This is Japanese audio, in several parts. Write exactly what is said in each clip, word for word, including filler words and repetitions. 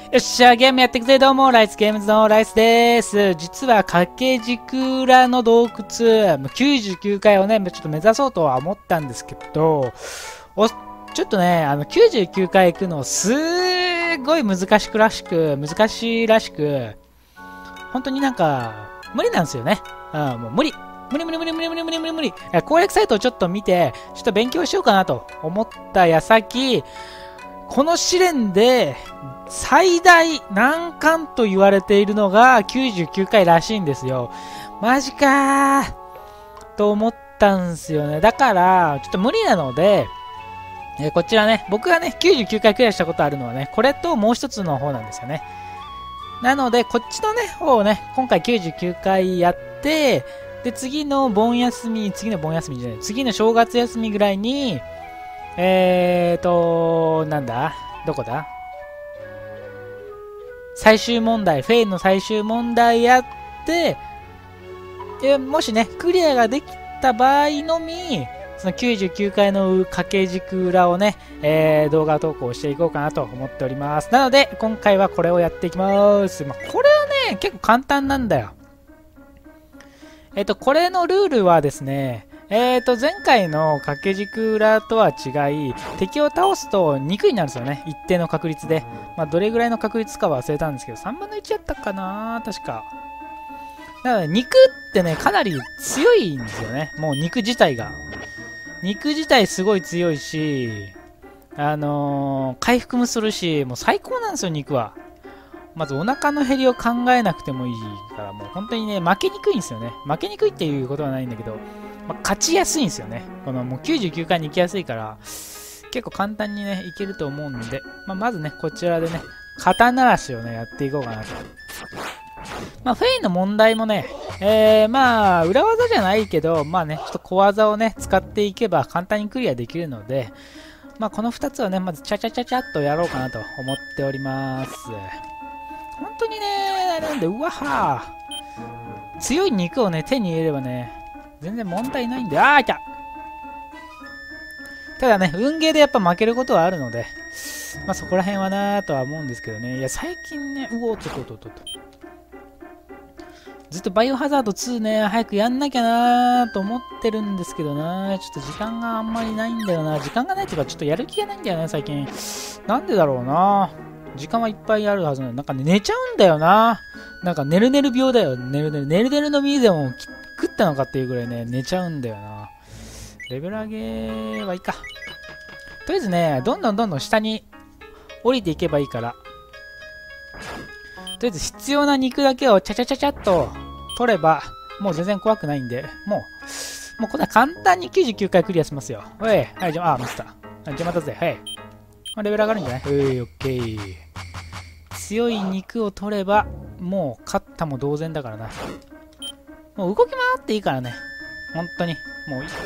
よっしゃ、ゲームやっていくぜ。どうも、ライスゲームズのライスです。実は、掛け軸裏の洞窟、きゅうじゅうきゅうかいをね、ちょっと目指そうとは思ったんですけど、お、ちょっとね、あの、きゅうじゅうきゅうかい行くの、すーごい難しくらしく、難しいらしく、本当になんか、無理なんですよね。うん、もう無理。無理無理無理無理無理無理無理無理。攻略サイトをちょっと見て、ちょっと勉強しようかなと思った矢先、この試練で最大難関と言われているのがきゅうじゅうきゅうかいらしいんですよ。マジかーと思ったんですよね。だから、ちょっと無理なので、えー、こちらね、僕がね、きゅうじゅうきゅうかいクリアしたことあるのはね、これともう一つの方なんですよね。なので、こっちのね、方をね、今回きゅうじゅうきゅうかいやって、で、次の盆休み、次の盆休みじゃない、次の正月休みぐらいに、えーと、なんだどこだ最終問題、フェイの最終問題やって、でもしね、クリアができた場合のみ、そのきゅうじゅうきゅうかいの掛け軸裏をね、えー、動画投稿していこうかなと思っております。なので、今回はこれをやっていきます。まあ、これはね、結構簡単なんだよ。えっと、これのルールはですね、えーと、前回の掛け軸裏とは違い、敵を倒すと肉になるんですよね。一定の確率で。まあ、どれぐらいの確率かは忘れたんですけど、さんぶんのいちやったかな確か。だから肉ってね、かなり強いんですよね。もう肉自体が。肉自体すごい強いし、あのー、回復もするし、もう最高なんですよ、肉は。まずお腹の減りを考えなくてもいいから、もう本当にね、負けにくいんですよね。負けにくいっていうことはないんだけど、まあ、勝ちやすいんですよね。このもうきゅうじゅうきゅうかいに行きやすいから、結構簡単にね、いけると思うんで、まあ、まずね、こちらでね、肩慣らしをね、やっていこうかなと。まあ、フェイの問題もね、えー、まあ、裏技じゃないけど、まあね、ちょっと小技をね、使っていけば簡単にクリアできるので、まあ、このふたつはね、まずチャチャチャチャっとやろうかなと思っております。本当にね、なんで、うわはー強い肉をね、手に入れればね、全然問題ないんで、あー、いたただね、運ゲーでやっぱ負けることはあるので、まあそこら辺はなーとは思うんですけどね。いや、最近ね、うおっとっとっとっと。ずっとバイオハザードツーね、早くやんなきゃなーと思ってるんですけどな、ちょっと時間があんまりないんだよな。時間がないというか、ちょっとやる気がないんだよね、最近。なんでだろうな。時間はいっぱいあるはずなの。なんかね、寝ちゃうんだよな。なんか、寝る寝る病だよ。寝る寝る。寝る寝るのミーゼも食ったのかっていうぐらいね、寝ちゃうんだよな。レベル上げはいいか。とりあえずね、どんどんどんどん下に降りていけばいいから。とりあえず必要な肉だけをチャチャチャチャっと取れば、もう全然怖くないんで、もう、もうこんな簡単にきゅうじゅうきゅうかいクリアしますよ。おい、はい、じゃあ、あ、ミスった。邪魔だぜ、はい。レベル上がるんじゃない？おい、オッケー。強い肉を取れば、もう勝ったも同然だからな。もう動き回っていいからね。本当に。もういい。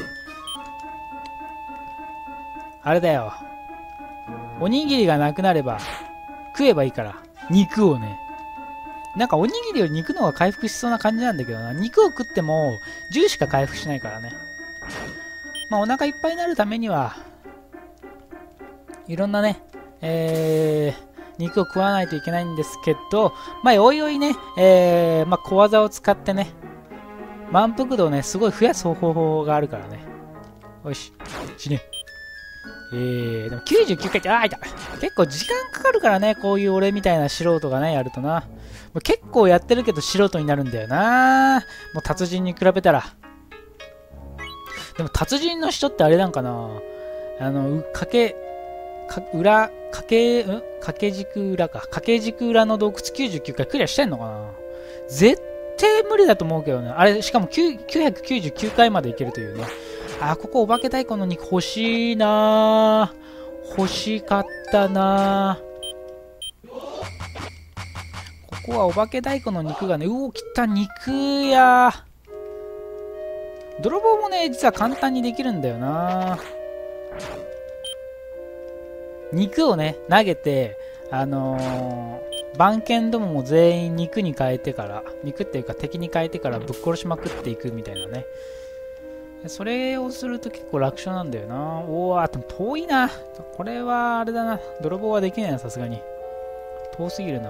あれだよ。おにぎりがなくなれば、食えばいいから。肉をね。なんかおにぎりより肉の方が回復しそうな感じなんだけどな。肉を食っても、じゅうしか回復しないからね。まあお腹いっぱいになるためには、いろんなね、えー、肉を食わないといけないんですけど、まあおいおいね、えー、まあ小技を使ってね、満腹度をね、すごい増やす方法があるからね。よし、死ね。えー、でもきゅうじゅうきゅうかいって、あー、いた。結構時間かかるからね、こういう俺みたいな素人がね、やるとな。もう結構やってるけど素人になるんだよな。もう達人に比べたら。でも達人の人ってあれなんかな。あの、かけ、か裏、かけ、ん掛け軸裏か。掛け軸裏の洞窟きゅうじゅうきゅうかいクリアしてんのかな。絶対無理だと思うけどね。あれ、しかもきゅうひゃくきゅうじゅうきゅうかいまでいけるというね。あ、ここお化け太鼓の肉欲しいなぁ。欲しかったなぁ。ここはお化け太鼓の肉がね、うお、来た肉や泥棒もね、実は簡単にできるんだよな。肉をね、投げて、あのー、番犬どもも全員肉に変えてから、肉っていうか敵に変えてからぶっ殺しまくっていくみたいなね。それをすると結構楽勝なんだよな。おー、あと遠いな。これはあれだな。泥棒はできないな、さすがに。 遠すぎるな。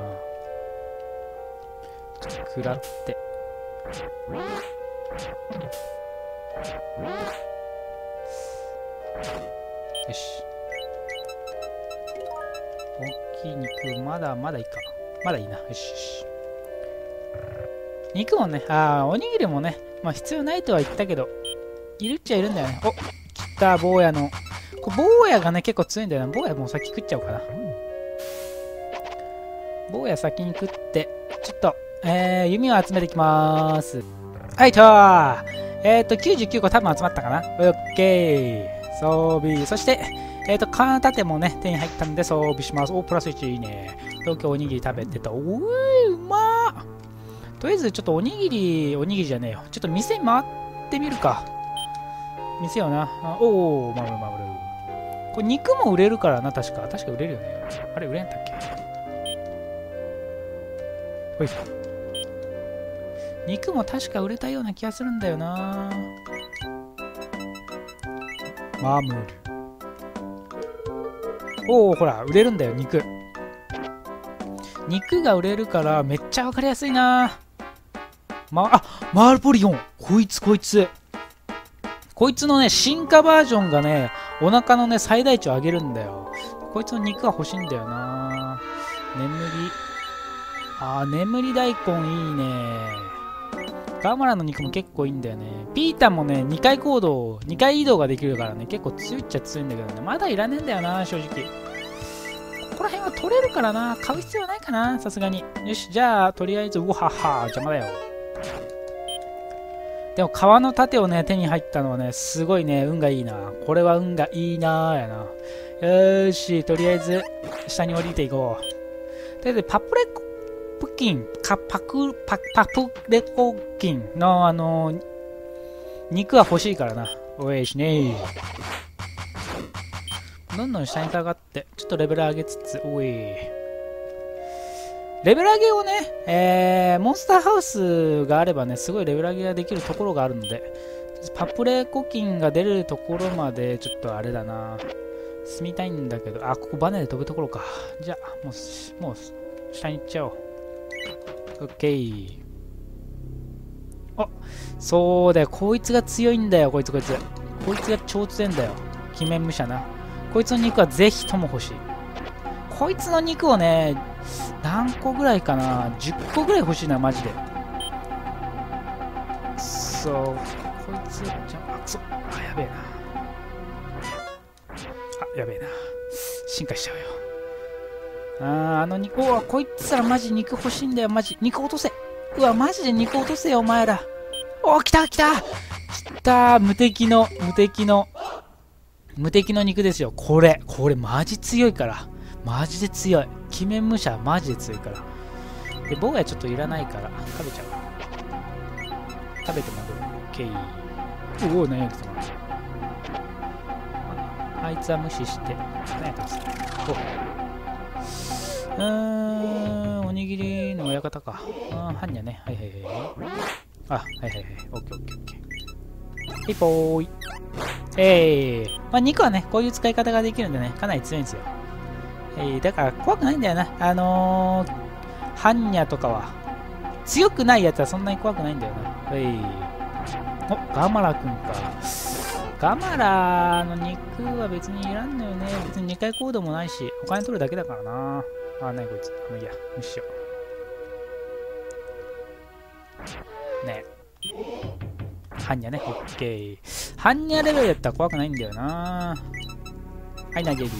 ちょっと食らって。よし。大きい肉、まだまだいいか。まだいいな。よしよし。肉もね、ああ、おにぎりもね、まあ必要ないとは言ったけど、いるっちゃいるんだよね。お、来た、坊やの。これ坊やがね、結構強いんだよな。坊やもう先食っちゃおうかな。坊や先に食って、ちょっと、えー、弓を集めていきまーす。はいとーえっ、ー、と、きゅうじゅうきゅうこ多分集まったかな。オッケー。装備。そして、えっ、ー、と、カー盾もね、手に入ったんで装備します。お、プラスいちいいね。東京おにぎり食べてた。おーい、うまー。とりあえず、ちょっとおにぎり、おにぎりじゃねえよ。ちょっと店回ってみるか。店よな。あおー、まぶるまぶる。これ肉も売れるからな、確か。確か売れるよね。あれ、売れんだっけ。ほい。肉も確か売れたような気がするんだよな。マムル。おお、ほら、売れるんだよ、肉。肉が売れるからめっちゃわかりやすいな。ま、あ、マールポリオン。こいつこいつ。こいつのね、進化バージョンがね、お腹のね、最大値を上げるんだよ。こいつの肉が欲しいんだよな。眠り。あー、眠り大根いいね。ガマラの肉も結構いいんだよね。ピータンもね、にかい行動、にかい移動ができるからね、結構強いっちゃ強いんだけどね。まだいらねえんだよな、正直。ここら辺は取れるからな。買う必要ないかな、さすがに。よし、じゃあ、とりあえず、うわはは、邪魔だよ。でも、川の盾をね、手に入ったのはね、すごいね、運がいいな。これは運がいいなーやな。よーし、とりあえず、下に降りていこう。とりあえず、パプレコプキン、カパク、パ、パプレコキンの、あのー、肉は欲しいからな。おいしねー。どんどん下に下がって、ちょっとレベル上げつつ、おい。レベル上げをね、えー、モンスターハウスがあればね、すごいレベル上げができるところがあるので、パプレコキンが出るところまで、ちょっとあれだな。進みたいんだけど、あ、ここバネで飛ぶところか。じゃあ、もう、もう、下に行っちゃおう。オッケー。あ、そうだよ。こいつが強いんだよ、こいつこいつ。こいつが超強いんだよ。鬼面武者な。こいつの肉はぜひとも欲しい。こいつの肉をね、何個ぐらいかな。じゅっこぐらい欲しいな、マジで。そう。こいつ、じゃあ、くそ。あ、やべえな。あ、やべえな。進化しちゃうよ。あー、あの肉、おわ、こいつらマジ肉欲しいんだよ、マジ。肉落とせ。うわ、マジで肉落とせよ、お前ら。おー、来た来た来たー、無敵の、無敵の、無敵の肉ですよ。これ、これマジ強いから。マジで強い。鬼面武者マジで強いから。で、棒やちょっといらないから、食べちゃう。食べて戻る。オッケー。おお、何やこいつ。あいつは無視して。何やこいつ。おうーん、おにぎりの親方か。うん、はんにゃね。はいはいはい。あ、はいはいはい。オッケーオッケーオッケー。ピポーイ。えー、まあ、肉はね、こういう使い方ができるんでね、かなり強いんですよ。えー、だから怖くないんだよな。あのー、ハンニャとかは。強くないやつはそんなに怖くないんだよな。えー、お、ガマラくんか。ガマラの肉は別にいらんのよね。別ににかい行動もないし、お金取るだけだからな。あ、なにこいつ。もういいや、無視しよう。ねえ。ハンニャね、オッケー。ハンニャレベルやったら怖くないんだよな。はい、投げる。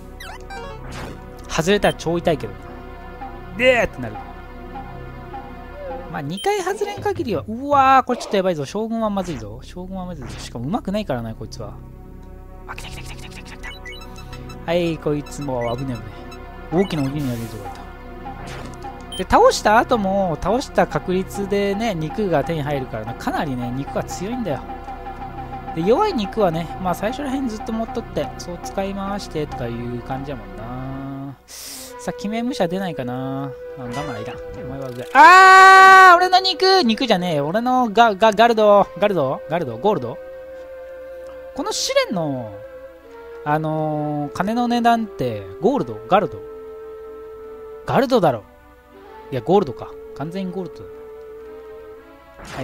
外れたら超痛いけどな。でーってなる。まあ、にかい外れん限りは、うわー、これちょっとやばいぞ。将軍はまずいぞ。将軍はまずいぞ。しかも上手くないからな、こいつは。あ、来た来た来た来た来た来た来た。はい、こいつも危ねえ危ねえ。大きな鬼になるぞ、これ。で、倒した後も、倒した確率でね、肉が手に入るからな。かなりね、肉が強いんだよ。で、弱い肉はね、まあ最初らへんずっと持っとって、そう使い回してとかいう感じやもんな。さあ、鬼面武者出ないかな。あ、ガマラいらん。お前は上。あー、俺の肉肉じゃねえよ。俺のガ、ガ、ガルドガルドガルドゴールドこの試練の、あのー、金の値段って、ゴールドガルドガルドだろ。いや、ゴールドか。完全にゴールドだな。はい。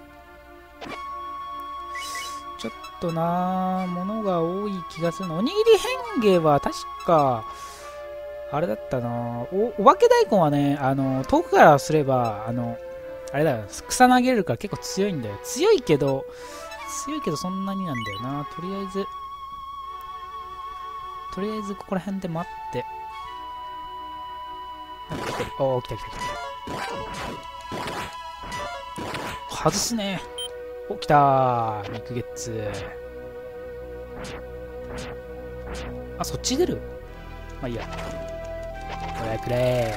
ちょっとなぁ、物が多い気がするの。おにぎり変化は確か、あれだったなぁ。お、お化け大根はね、あの、遠くからすれば、あの、あれだよ、草投げれるから結構強いんだよ。強いけど、強いけどそんなになんだよな。とりあえず、とりあえずここら辺で待って。おー、来た来た来た。外すね。お、来たー。肉ゲッツ。あ、そっち出る？まあいいや。これくれ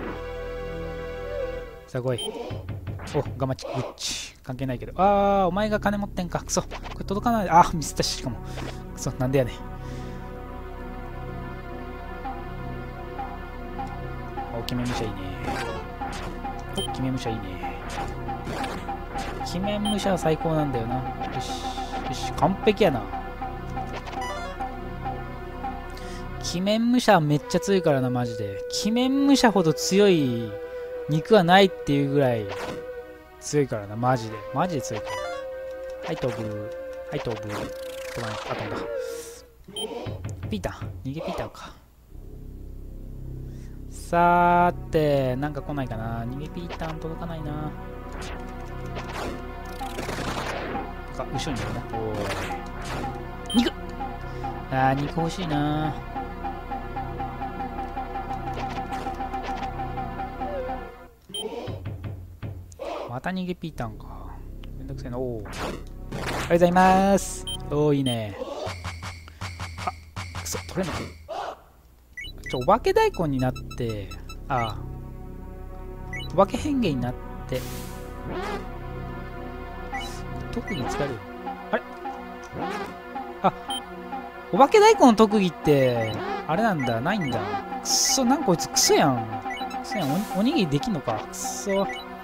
ー。さあ来い。お、ガマチ、グッチ。関係ないけど。あー、お前が金持ってんか。くそ。これ届かない。あー、ミスったし、しかも。くそ、なんでやねん。お、決め武者いいね。お、決め武者いいね。決め武者は最高なんだよな。よし、よし、完璧やな。鬼面武者はめっちゃ強いからな、マジで。鬼面武者ほど強い肉はないっていうぐらい強いからな、マジで。マジで強いから。はい、飛ぶ。はい、飛ぶ。飛ばない。あ、飛んだ。ピーター。逃げピーターか。さーて、なんか来ないかな。逃げピーターン届かないな。か、後ろにいるな。おーい。肉あー、肉欲しいな。また逃げピーターンか。めんどくせえな。おー。ありがとうございます。おー、いいね。あ、くそ、取れなくて。ちょ、お化け大根になって、ああ、お化け変化になって、特技使える？あれ？あ、お化け大根の特技って、あれなんだ、ないんだ。くそ、なんかこいつクソやん。クソやん、お、おにぎりできんのか。くそ。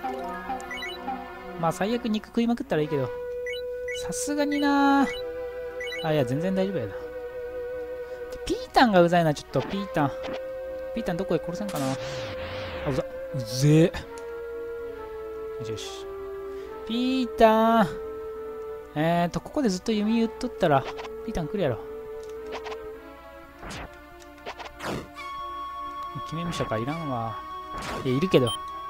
まあ、最悪肉食いまくったらいいけど、さすがにな。あ、いや、全然大丈夫やな。ピータンがうざいな、ちょっと。ピータン。ピータンどこへ殺せんかな。あ、うざ。うぜえ。よしよし。ピータン。えーと、ここでずっと弓打っとったら、ピータン来るやろ。決め武者か、いらんわ。いや、いるけど。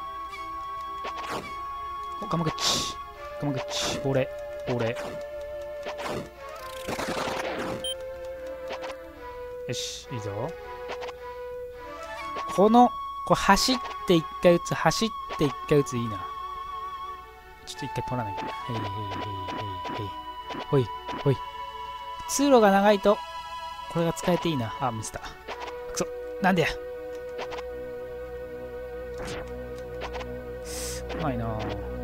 お、ガマグッチ。ガマグッチ。俺。俺。よし、いいぞ。この、こう走って一回撃つ、走って一回撃つ、いいな。ちょっと一回取らなきゃ。へいへいへいへいへい。ほい、ほい。通路が長いと、これが使えていいな。あ、ミスった。くそ、なんでや。うまいな。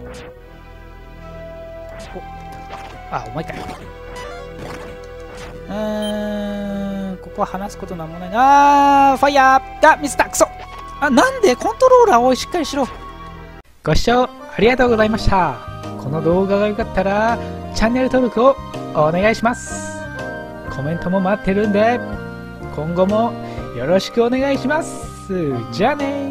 お、あ、お前かい。うーん、ここは話すことなんもないな。あー、ファイヤー。あ、ミスった。くそ。あ、なんでコントローラーをしっかりしろ。ご視聴ありがとうございました。この動画が良かったら、チャンネル登録をお願いします。コメントも待ってるんで、今後もよろしくお願いします。じゃあねー。